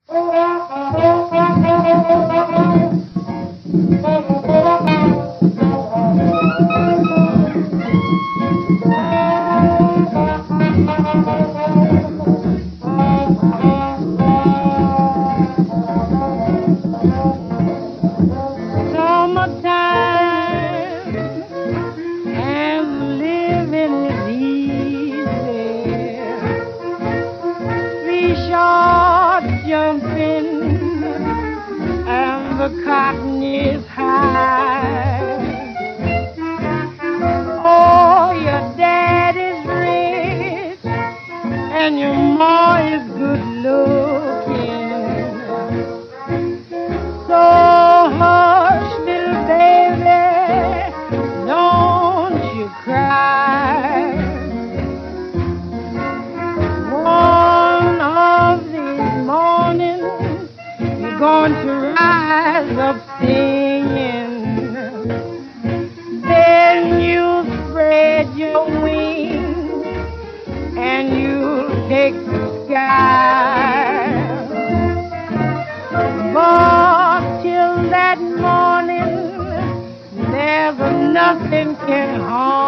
Summertime and living is easy. Three short jumping and the cotton is high. Oh, your dad is rich and your ma is good looking. So hush, little baby, don't you cry. One of these mornings you're going to rise up singing. Then you spread your wings and you take the sky. But till that morning, there's nothing can harm